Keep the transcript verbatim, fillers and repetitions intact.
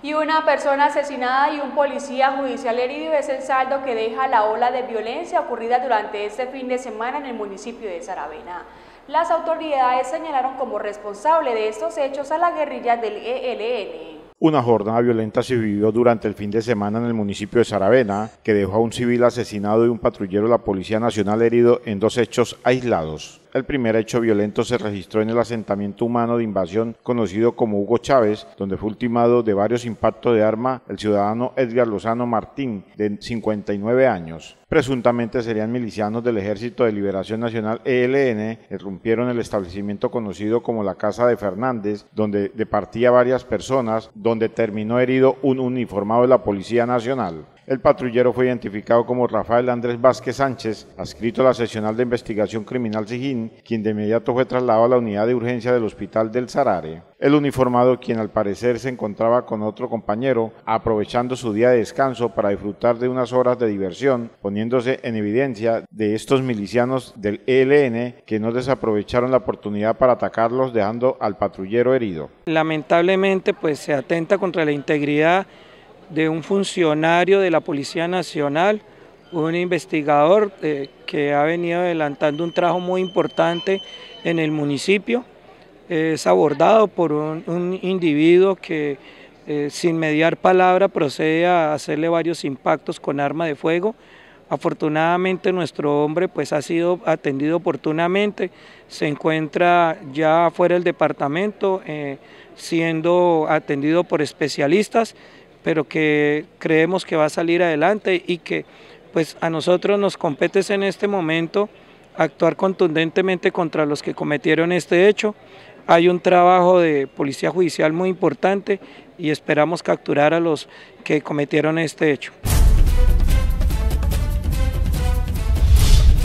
Y una persona asesinada y un policía judicial herido es el saldo que deja la ola de violencia ocurrida durante este fin de semana en el municipio de Saravena. Las autoridades señalaron como responsable de estos hechos a la guerrilla del E L N. Una jornada violenta se vivió durante el fin de semana en el municipio de Saravena, que dejó a un civil asesinado y un patrullero de la Policía Nacional herido en dos hechos aislados. El primer hecho violento se registró en el asentamiento humano de invasión conocido como Hugo Chávez, donde fue ultimado de varios impactos de arma el ciudadano Edgar Lozano Martín, de cincuenta y nueve años. Presuntamente serían milicianos del Ejército de Liberación Nacional E L N, irrumpieron el establecimiento conocido como la Casa de Fernández, donde departía varias personas, donde terminó herido un uniformado de la Policía Nacional. El patrullero fue identificado como Rafael Andrés Vázquez Sánchez, adscrito a la Seccional de Investigación Criminal Sijín, quien de inmediato fue trasladado a la unidad de urgencia del Hospital del Sarare. El uniformado, quien al parecer se encontraba con otro compañero, aprovechando su día de descanso para disfrutar de unas horas de diversión, poniéndose en evidencia de estos milicianos del E L N que no desaprovecharon la oportunidad para atacarlos, dejando al patrullero herido. Lamentablemente, pues se atenta contra la integridad de un funcionario de la Policía Nacional, un investigador eh, que ha venido adelantando un trabajo muy importante en el municipio. Es abordado por un, un individuo que eh, sin mediar palabra procede a hacerle varios impactos con arma de fuego. Afortunadamente nuestro hombre pues ha sido atendido oportunamente, se encuentra ya fuera del departamento eh, siendo atendido por especialistas, pero que creemos que va a salir adelante y que pues a nosotros nos compete en este momento actuar contundentemente contra los que cometieron este hecho. Hay un trabajo de policía judicial muy importante y esperamos capturar a los que cometieron este hecho.